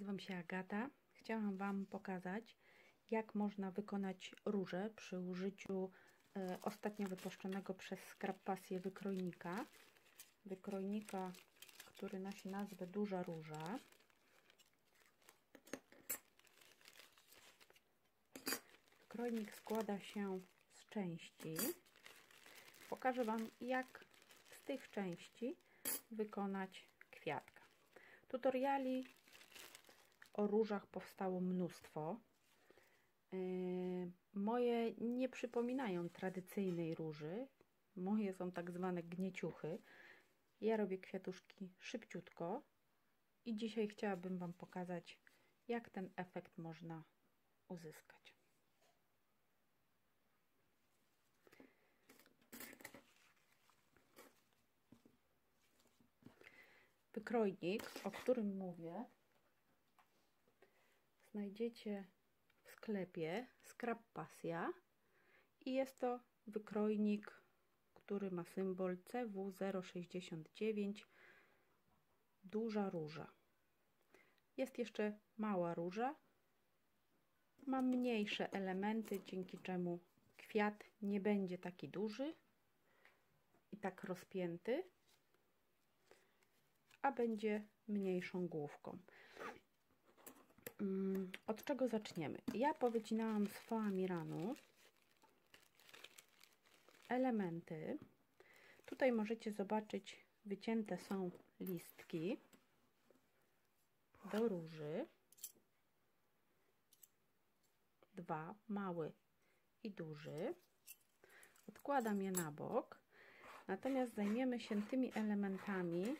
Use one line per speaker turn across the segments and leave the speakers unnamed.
Nazywam się Agata. Chciałam Wam pokazać, jak można wykonać różę przy użyciu ostatnio wypuszczonego przez Scrap Pasję wykrojnika. Wykrojnika, który nosi nazwę Duża Róża. Wykrojnik składa się z części. Pokażę Wam, jak z tych części wykonać kwiatka. Tutoriali o różach powstało mnóstwo. Moje nie przypominają tradycyjnej róży. Moje są tak zwane gnieciuchy. Ja robię kwiatuszki szybciutko i dzisiaj chciałabym Wam pokazać, jak ten efekt można uzyskać. Wykrojnik, o którym mówię, znajdziecie w sklepie Scrap Pasja i jest to wykrojnik, który ma symbol CW069 Duża Róża. Jest jeszcze mała róża, ma mniejsze elementy, dzięki czemu kwiat nie będzie taki duży i tak rozpięty, a będzie mniejszą główką. Od czego zaczniemy? Ja powycinałam z foamiranu elementy. Tutaj możecie zobaczyć, wycięte są listki do róży. Dwa, mały i duży. Odkładam je na bok. Natomiast zajmiemy się tymi elementami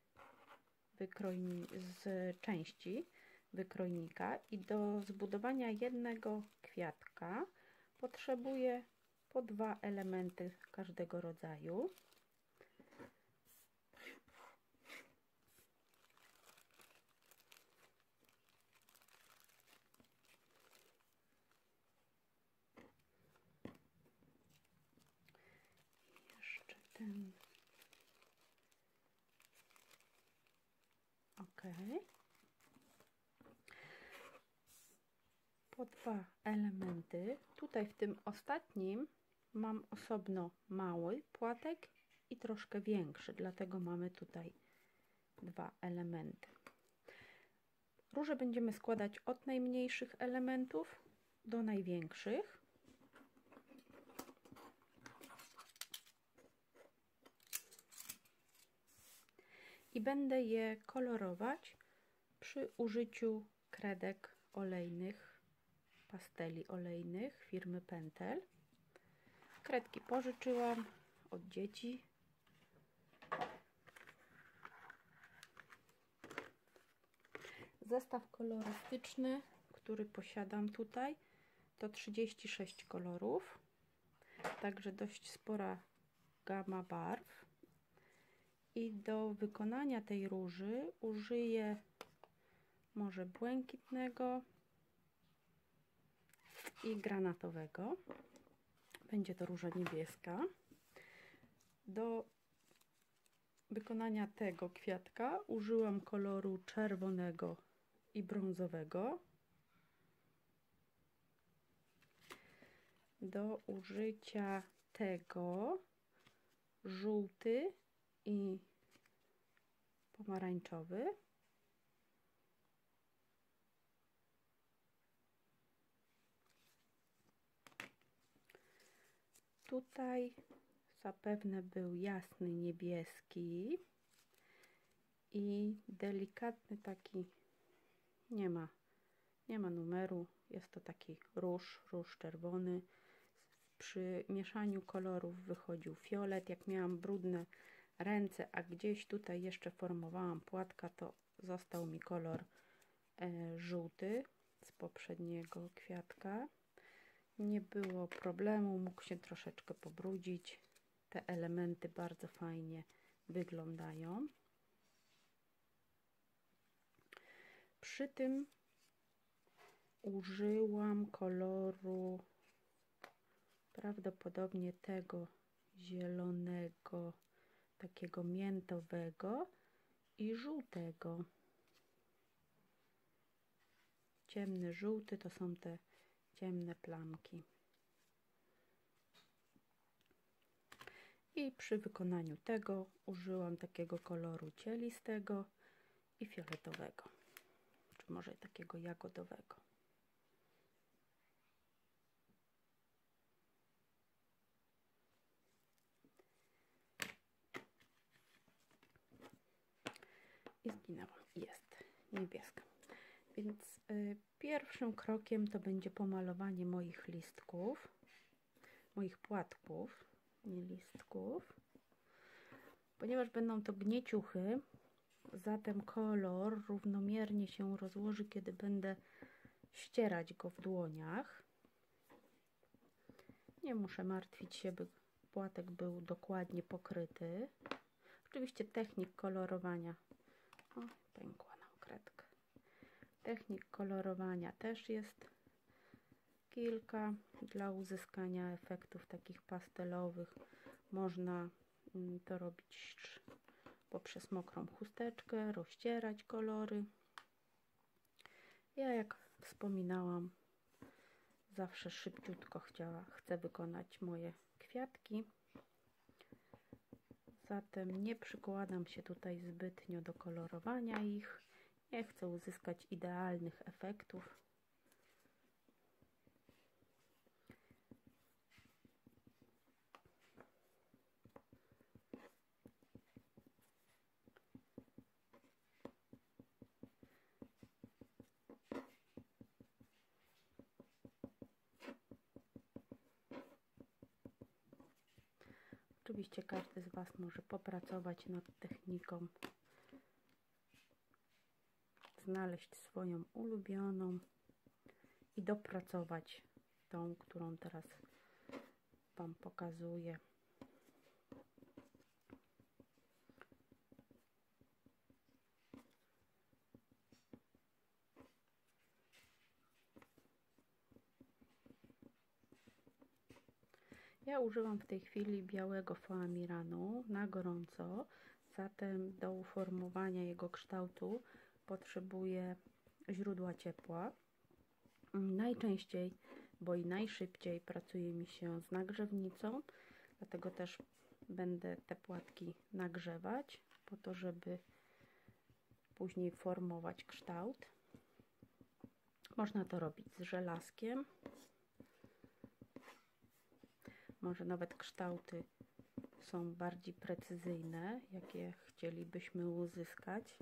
z części wykrojnika i do zbudowania jednego kwiatka potrzebuję po dwa elementy każdego rodzaju. Jeszcze ten. Ok. Po dwa elementy. Tutaj w tym ostatnim mam osobno mały płatek i troszkę większy, dlatego mamy tutaj dwa elementy. Róże będziemy składać od najmniejszych elementów do największych. I będę je kolorować przy użyciu kredek olejnych, pasteli olejnych firmy Pentel. Kredki pożyczyłam od dzieci. Zestaw kolorystyczny, który posiadam tutaj, to 36 kolorów, także dość spora gama barw. I do wykonania tej róży użyję może błękitnego i granatowego. Będzie to róża niebieska. Do wykonania tego kwiatka użyłam koloru czerwonego i brązowego. Do użycia tego żółty i pomarańczowy. Tutaj zapewne był jasny niebieski i delikatny taki, nie ma numeru, jest to taki róż czerwony. Przy mieszaniu kolorów wychodził fiolet. Jak miałam brudne ręce, a gdzieś tutaj jeszcze formowałam płatka, to został mi kolor żółty z poprzedniego kwiatka. Nie było problemu, mógł się troszeczkę pobrudzić. Te elementy bardzo fajnie wyglądają. Przy tym użyłam koloru prawdopodobnie tego zielonego, takiego miętowego i żółtego. ciemny żółty to są te ciemne plamki. I przy wykonaniu tego użyłam takiego koloru cielistego i fioletowego, czy może takiego jagodowego. I zginęłam. Jest niebieska. Więc pierwszym krokiem to będzie pomalowanie moich listków, moich płatków, nie listków. Ponieważ będą to gnieciuchy, zatem kolor równomiernie się rozłoży, kiedy będę ścierać go w dłoniach. Nie muszę martwić się, by płatek był dokładnie pokryty. Oczywiście technik kolorowania. O, pękła nam kredka. Technik kolorowania też jest kilka. Dla uzyskania efektów takich pastelowych można to robić poprzez mokrą chusteczkę, rozcierać kolory. Ja, jak wspominałam, zawsze szybciutko chcę wykonać moje kwiatki. Zatem nie przykładam się tutaj zbytnio do kolorowania ich. Nie chcę uzyskać idealnych efektów. Oczywiście każdy z Was może popracować nad techniką, znaleźć swoją ulubioną i dopracować tą, którą teraz Wam pokazuję. Ja używam w tej chwili białego foamiranu na gorąco, zatem do uformowania jego kształtu potrzebuję źródła ciepła. Najczęściej, bo i najszybciej pracuje mi się z nagrzewnicą, dlatego też będę te płatki nagrzewać, po to, żeby później formować kształt. Można to robić z żelazkiem. Może nawet kształty są bardziej precyzyjne, jakie chcielibyśmy uzyskać.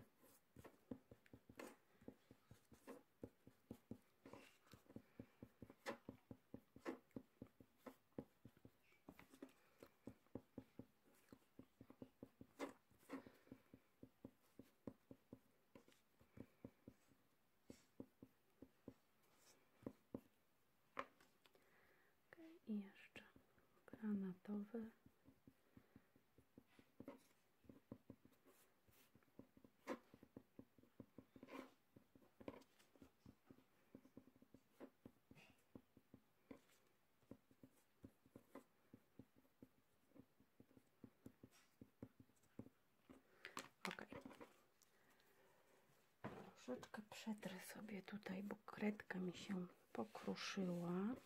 I jeszcze granatowe. Ok. Troszeczkę przetrę sobie tutaj, bo kredka mi się pokruszyła.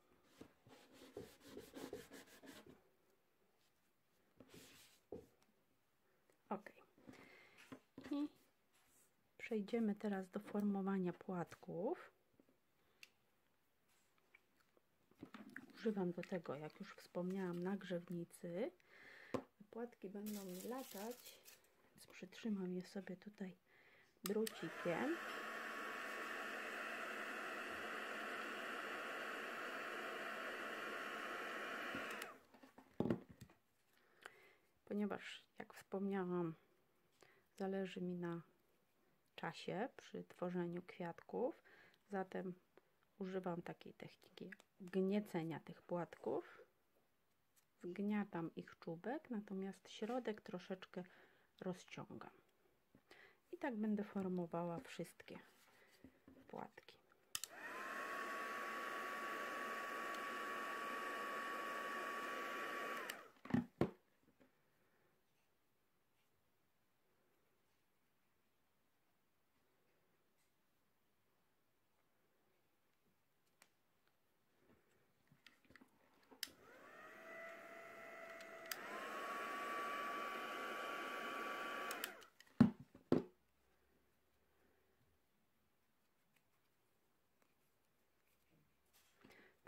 Ok. I przejdziemy teraz do formowania płatków. Używam do tego, jak już wspomniałam, nagrzewnicy. Płatki będą mi latać, więc przytrzymam je sobie tutaj drucikiem. Ponieważ, jak wspomniałam, zależy mi na czasie przy tworzeniu kwiatków, zatem używam takiej techniki gniecenia tych płatków. Zgniatam ich czubek, natomiast środek troszeczkę rozciągam. I tak będę formowała wszystkie płatki.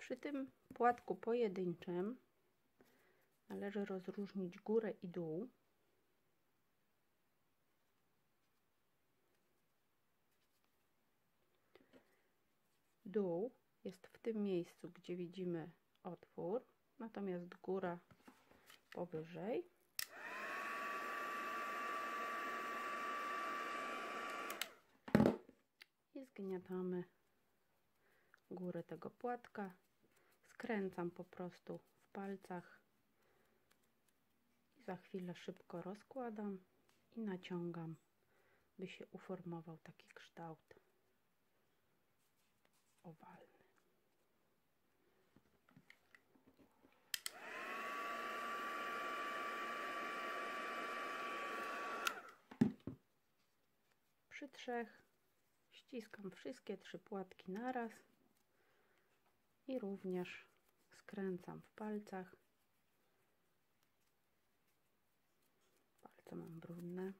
Przy tym płatku pojedynczym należy rozróżnić górę i dół. Dół jest w tym miejscu, gdzie widzimy otwór, natomiast góra powyżej. I zgniatamy górę tego płatka. Skręcam po prostu w palcach i za chwilę szybko rozkładam i naciągam, by się uformował taki kształt owalny. Przy 3 ściskam wszystkie 3 płatki naraz i również skręcam w palcach. Palce mam brudne.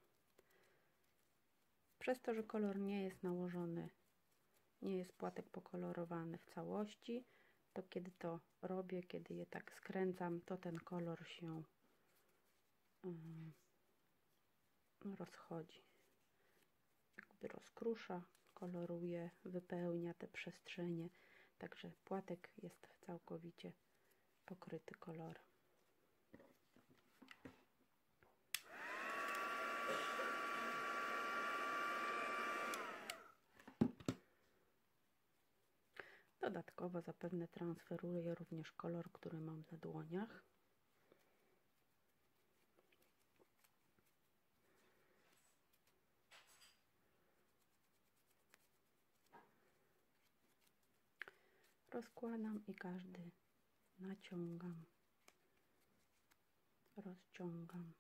Przez to, że kolor nie jest nałożony, nie jest płatek pokolorowany w całości, to kiedy to robię, kiedy je tak skręcam, to ten kolor się rozchodzi. Jakby rozkrusza, koloruje, wypełnia te przestrzenie. Także płatek jest całkowicie pokryty kolorem. Dodatkowo zapewne transferuję również kolor, który mam na dłoniach. Rozkładam i każdy naciągam, rozciągam.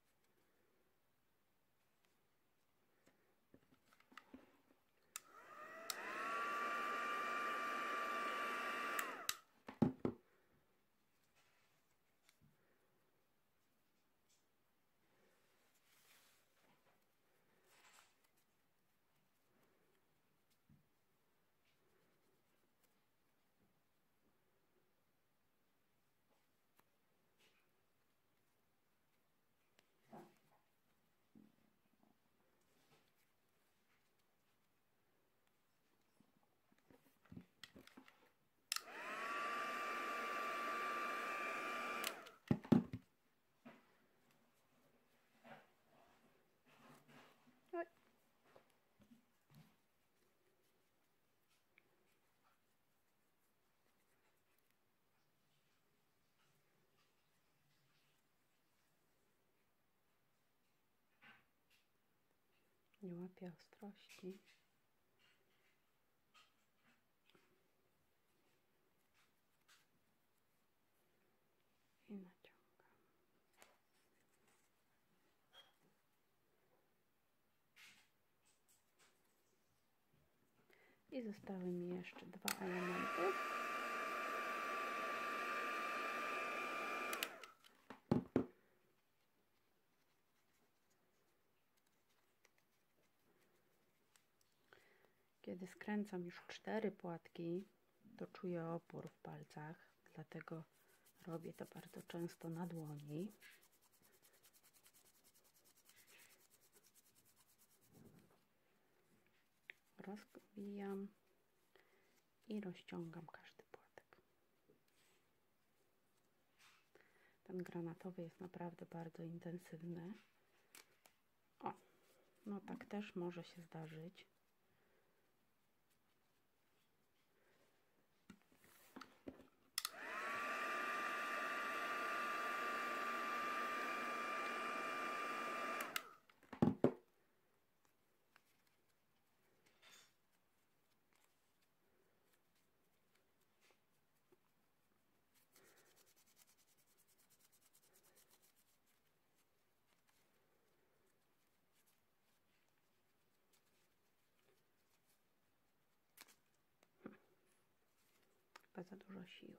Nie łapię ostrości. I naciągam. I zostały mi jeszcze 2 elementy. Kiedy skręcam już 4 płatki, to czuję opór w palcach, dlatego robię to bardzo często na dłoni. Rozwijam i rozciągam każdy płatek. Ten granatowy jest naprawdę bardzo intensywny. O, no tak też może się zdarzyć. Za dużo siły.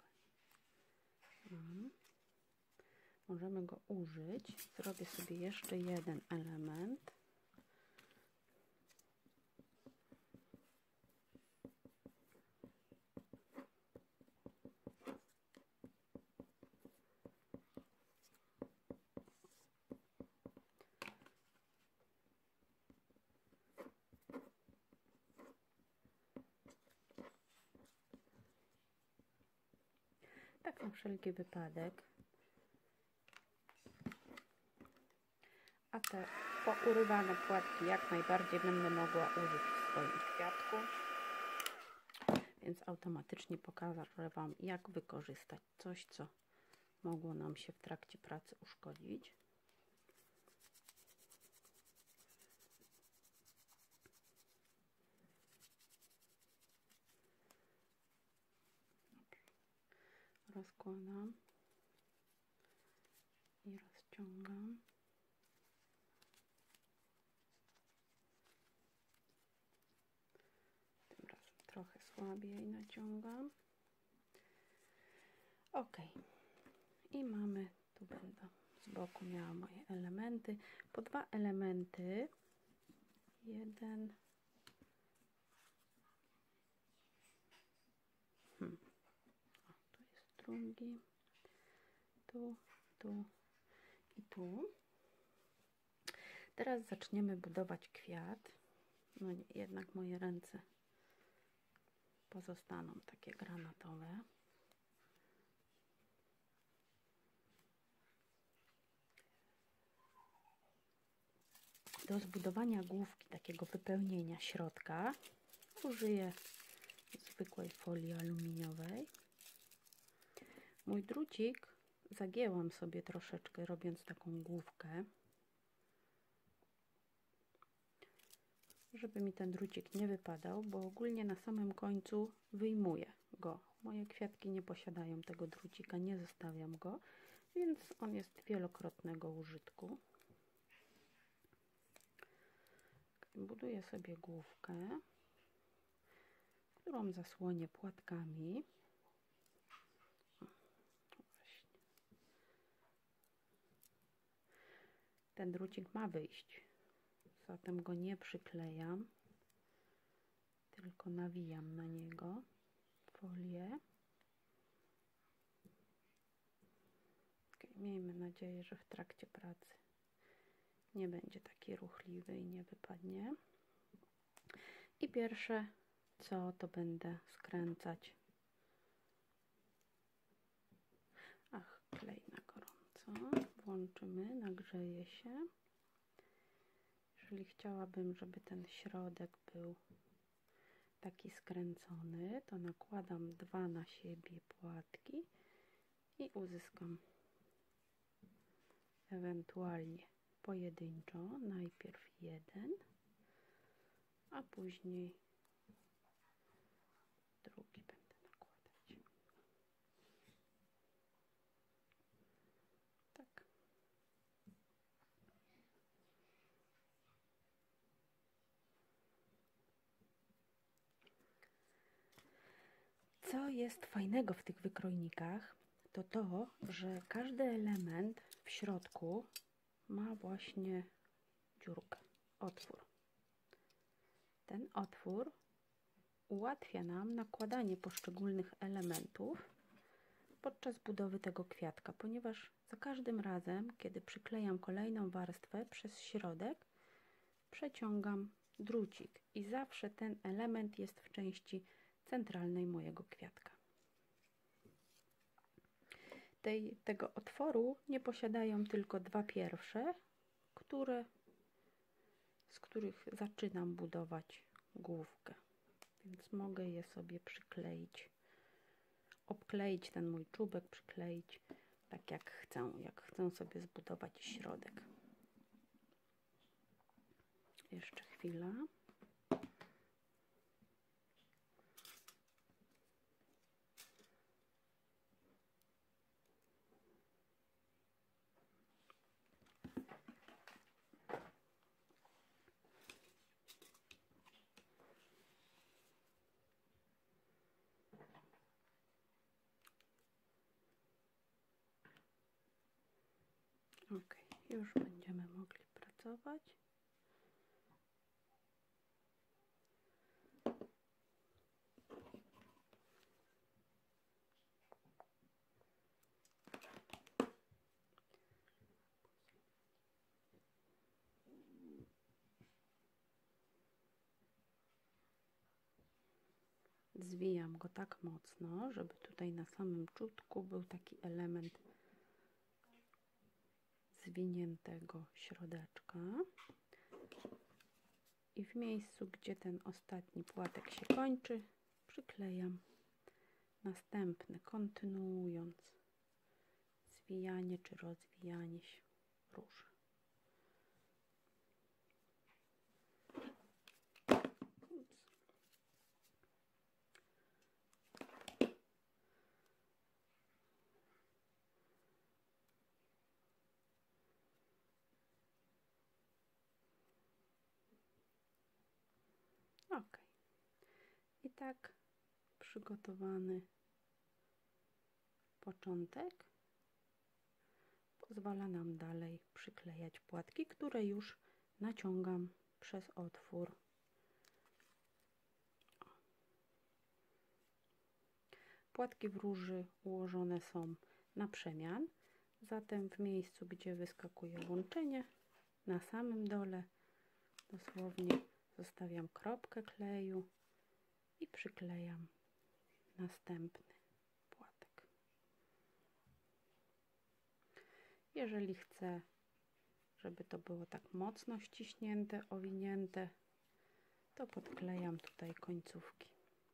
Możemy go użyć. Zrobię sobie jeszcze jeden element. Tak na wszelki wypadek. A te pourywane płatki jak najbardziej będę mogła użyć w swoim kwiatku. Więc automatycznie pokażę Wam, jak wykorzystać coś, co mogło nam się w trakcie pracy uszkodzić. Rozkładam i rozciągam. Tym razem trochę słabiej naciągam. Ok. I mamy, tu będę z boku miała moje elementy. Po 2 elementy. Jeden. O, tu jest drugi. Tu, tu i tu. Teraz zaczniemy budować kwiat. No nie, jednak moje ręce pozostaną takie granatowe. Do zbudowania główki, takiego wypełnienia środka, użyję zwykłej folii aluminiowej. Mój drucik zagięłam sobie troszeczkę, robiąc taką główkę, żeby mi ten drucik nie wypadał, bo ogólnie na samym końcu wyjmuję go. Moje kwiatki nie posiadają tego drucika, nie zostawiam go, więc on jest wielokrotnego użytku. Buduję sobie główkę, którą zasłonię płatkami. Właśnie. Ten drucik ma wyjść, zatem go nie przyklejam, tylko nawijam na niego folię. Miejmy nadzieję, że w trakcie pracy nie będzie taki ruchliwy i nie wypadnie. I pierwsze co, to będę skręcać. Ach, klej na gorąco. Włączymy, nagrzeje się. Jeżeli chciałabym, żeby ten środek był taki skręcony, to nakładam 2 na siebie płatki i uzyskam ewentualnie pojedynczo, najpierw jeden, a później drugi będę nakładać. Tak. Co jest fajnego w tych wykrojnikach, to to, że każdy element w środku ma właśnie dziurkę, otwór. Ten otwór ułatwia nam nakładanie poszczególnych elementów podczas budowy tego kwiatka, ponieważ za każdym razem, kiedy przyklejam kolejną warstwę przez środek, przeciągam drucik i zawsze ten element jest w części centralnej mojego kwiatka. Tego otworu nie posiadają tylko 2 pierwsze, z których zaczynam budować główkę, więc mogę je sobie przykleić, obkleić ten mój czubek, przykleić tak jak chcę sobie zbudować środek. Jeszcze chwila. Ok, już będziemy mogli pracować. zwijam go tak mocno, żeby tutaj na samym czutku był taki element zwiniętego środeczka. I w miejscu, gdzie ten ostatni płatek się kończy, przyklejam następny, kontynuując zwijanie czy rozwijanie się róży. Ok. I tak przygotowany początek pozwala nam dalej przyklejać płatki, które już naciągam przez otwór. Płatki w róży ułożone są na przemian, zatem w miejscu, gdzie wyskakuje łączenie, na samym dole dosłownie zostawiam kropkę kleju i przyklejam następny płatek. Jeżeli chcę, żeby to było tak mocno ściśnięte, owinięte, to podklejam tutaj końcówki.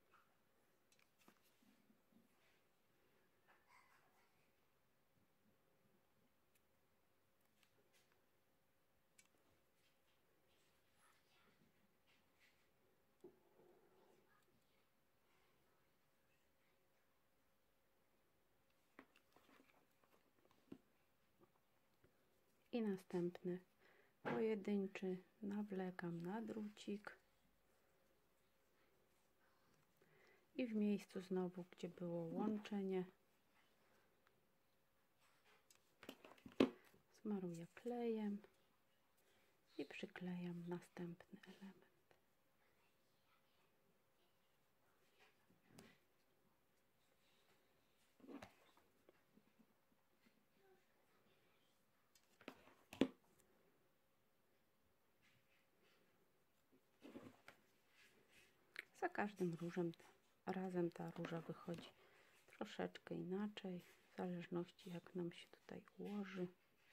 I następny pojedynczy nawlekam na drucik i w miejscu znowu, gdzie było łączenie, smaruję klejem i przyklejam następny element. Za każdym razem ta róża wychodzi troszeczkę inaczej, w zależności jak nam się tutaj ułoży.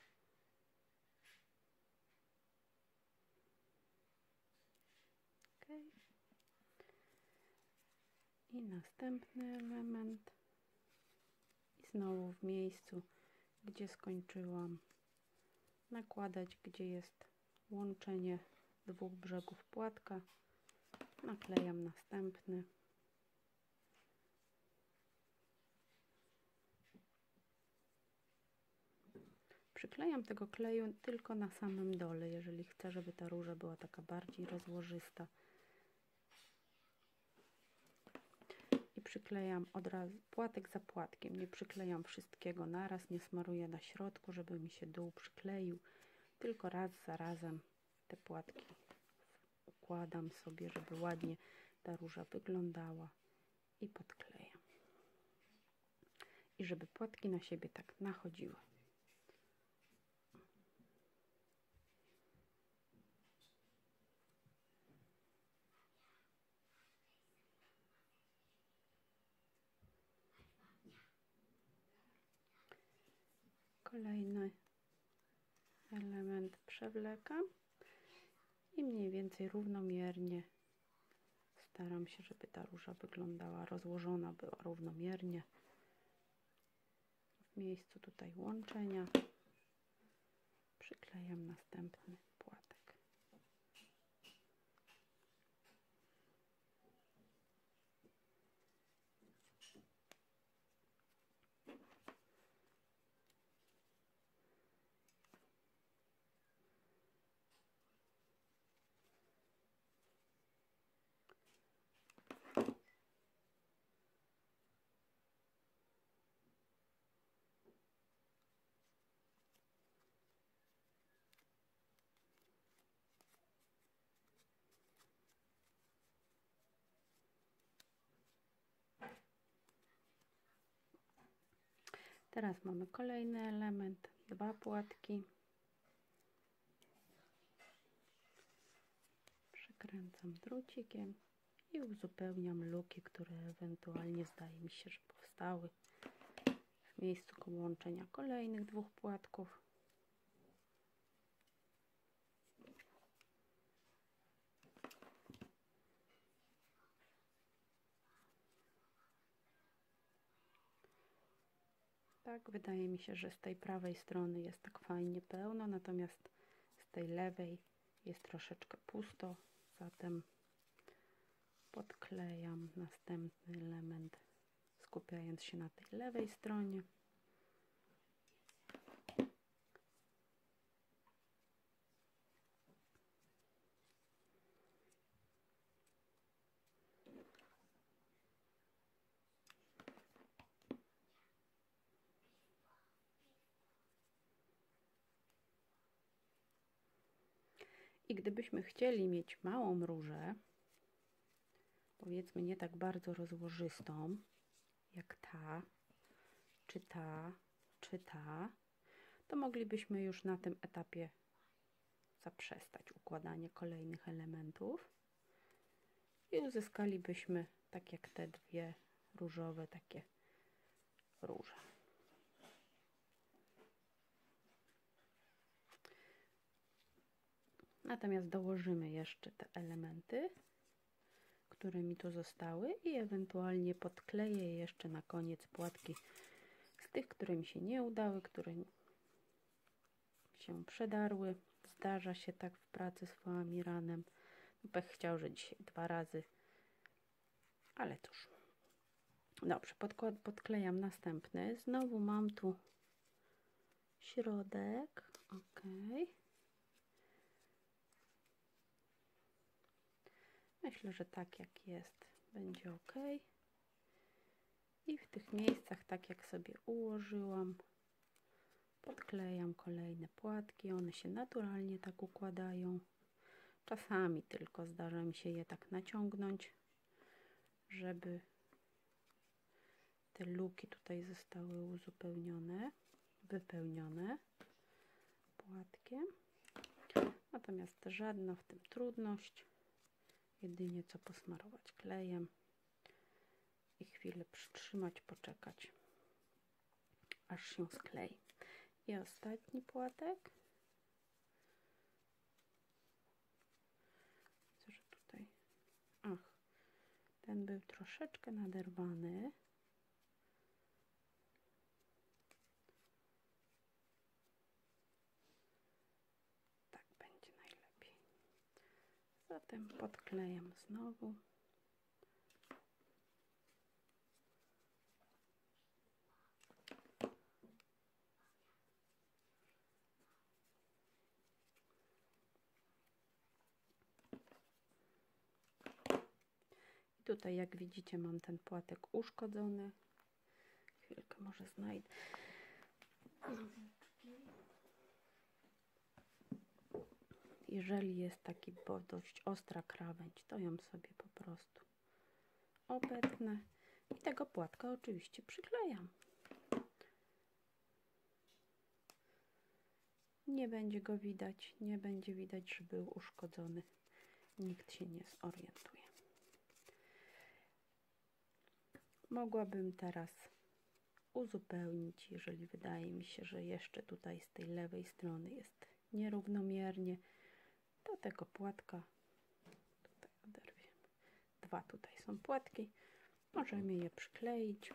Okay. I następny element. I znowu w miejscu, gdzie skończyłam, nakładać, gdzie jest łączenie dwóch brzegów płatka. Naklejam następny. Przyklejam tego kleju tylko na samym dole, jeżeli chcę, żeby ta róża była taka bardziej rozłożysta. I przyklejam od razu płatek za płatkiem. Nie przyklejam wszystkiego naraz, nie smaruję na środku, żeby mi się dół przykleił. Tylko raz za razem te płatki układam sobie, żeby ładnie ta róża wyglądała i podklejam. I żeby płatki na siebie tak nachodziły. Kolejny element przewlekam i mniej więcej równomiernie staram się, żeby ta róża wyglądała, rozłożona była równomiernie. W miejscu tutaj łączenia przyklejam następny płatek. Teraz mamy kolejny element, dwa płatki. Przekręcam drucikiem i uzupełniam luki, które ewentualnie zdaje mi się, że powstały w miejscu łączenia kolejnych dwóch płatków. Tak, wydaje mi się, że z tej prawej strony jest tak fajnie pełno, natomiast z tej lewej jest troszeczkę pusto, zatem podklejam następny element, skupiając się na tej lewej stronie. I gdybyśmy chcieli mieć małą różę, powiedzmy nie tak bardzo rozłożystą, jak ta, czy ta, to moglibyśmy już na tym etapie zaprzestać układania kolejnych elementów i uzyskalibyśmy, tak jak te dwie różowe, takie róże. Natomiast dołożymy jeszcze te elementy, które mi tu zostały i ewentualnie podkleję jeszcze na koniec płatki z tych, które mi się nie udały, które się przedarły. Zdarza się tak w pracy z foamiranem. Pech chciał, że dzisiaj 2 razy, ale cóż. Dobrze, podklejam następny. Znowu mam tu środek. Ok. Myślę, że tak jak jest, będzie ok. I w tych miejscach, tak jak sobie ułożyłam, podklejam kolejne płatki. One się naturalnie tak układają. Czasami tylko zdarza mi się je tak naciągnąć, żeby te luki tutaj zostały uzupełnione, wypełnione płatkiem. Natomiast żadna w tym trudność. Jedynie co posmarować klejem i chwilę przytrzymać, poczekać, aż się sklei. I ostatni płatek. Widzę, że tutaj, ten był troszeczkę naderwany. Tak będzie najlepiej. Zatem podklejam znowu. I tutaj, jak widzicie, mam ten płatek uszkodzony. Chwilkę może znajdę. Jeżeli jest taki dość ostra krawędź, to ją sobie po prostu obetnę i tego płatka oczywiście przyklejam. Nie będzie go widać, nie będzie widać, że był uszkodzony. Nikt się nie zorientuje. Mogłabym teraz uzupełnić, jeżeli wydaje mi się, że jeszcze tutaj z tej lewej strony jest nierównomiernie, to tego płatka tutaj oderwiemy. 2 tutaj są płatki, możemy je przykleić.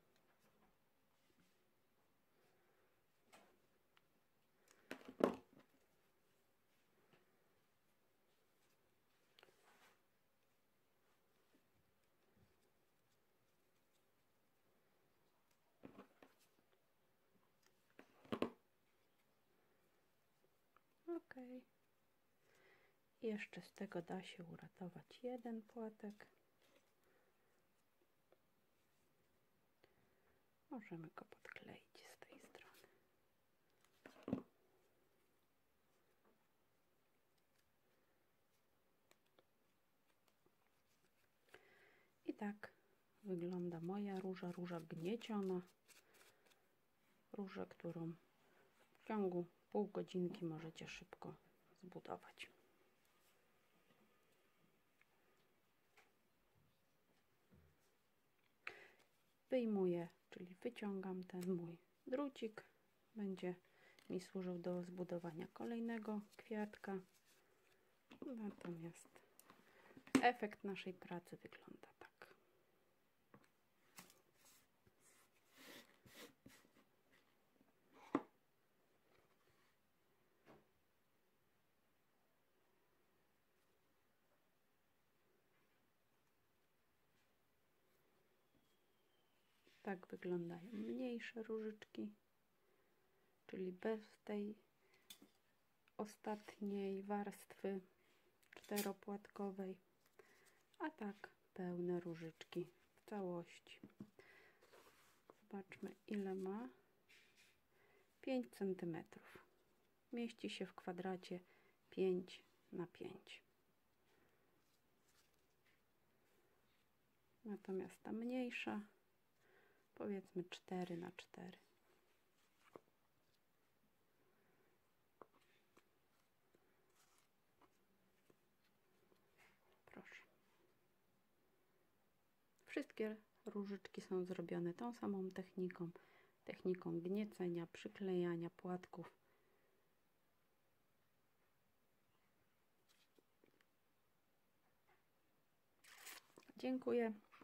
Ok. Jeszcze z tego da się uratować jeden płatek. Możemy go podkleić z tej strony. I tak wygląda moja róża, róża gnieciona. Róża, którą w ciągu pół godzinki możecie szybko zbudować. wyjmuję, czyli wyciągam ten mój drucik. Będzie mi służył do zbudowania kolejnego kwiatka. Natomiast efekt naszej pracy wygląda tak. Tak wyglądają mniejsze różyczki, czyli bez tej ostatniej warstwy czteropłatkowej, a tak pełne różyczki w całości. Zobaczmy, ile ma. 5 cm. Mieści się w kwadracie 5 na 5. Natomiast ta mniejsza, powiedzmy 4 na 4. Proszę. Wszystkie różyczki są zrobione tą samą techniką gniecenia, przyklejania płatków. Dziękuję.